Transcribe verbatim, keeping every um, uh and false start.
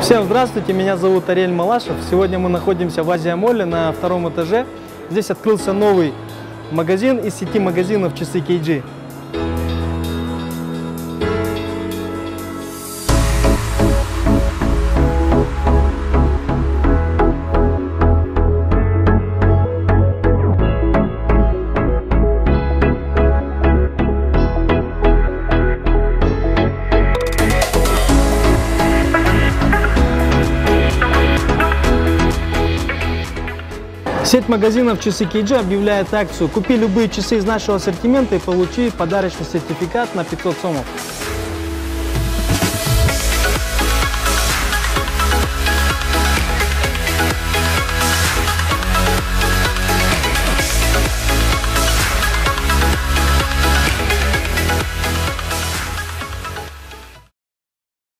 Всем здравствуйте, меня зовут Ариэль Малашев. Сегодня мы находимся в Азия-молле на втором этаже. Здесь открылся новый магазин из сети магазинов «Часы кей джи». Сеть магазинов «Часы кей джи» объявляет акцию «Купи любые часы из нашего ассортимента и получи подарочный сертификат на пятьсот сомов».